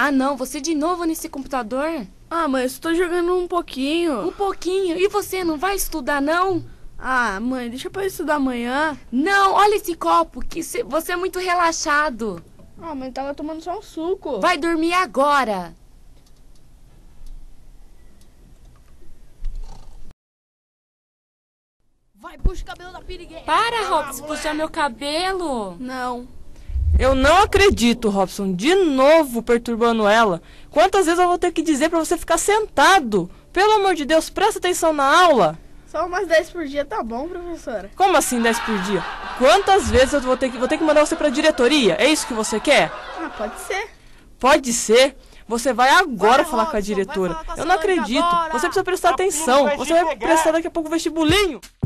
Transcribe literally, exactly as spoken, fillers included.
Ah, não, você de novo nesse computador? Ah, mãe, eu só tô jogando um pouquinho. Um pouquinho. E você não vai estudar, não? Ah, mãe, deixa pra eu estudar amanhã. Não, olha esse copo, que cê- você é muito relaxado. Ah, mãe, tava tomando só um suco. Vai dormir agora. Vai, puxa o cabelo da pirigueira. Para, Robson, puxar meu cabelo. Não. Eu não acredito, Robson, de novo perturbando ela. Quantas vezes eu vou ter que dizer pra você ficar sentado? Pelo amor de Deus, presta atenção na aula. Só umas dez por dia tá bom, professora. Como assim dez por dia? Quantas vezes eu vou ter que, vou ter que mandar você pra diretoria? É isso que você quer? Ah, pode ser. Pode ser. Você vai agora Vai, falar com a Robson, vai diretora. falar com a Eu não senhora acredito. agora. Você precisa prestar A Pino atenção. vai te Você vai pegar. prestar daqui a pouco o vestibulinho.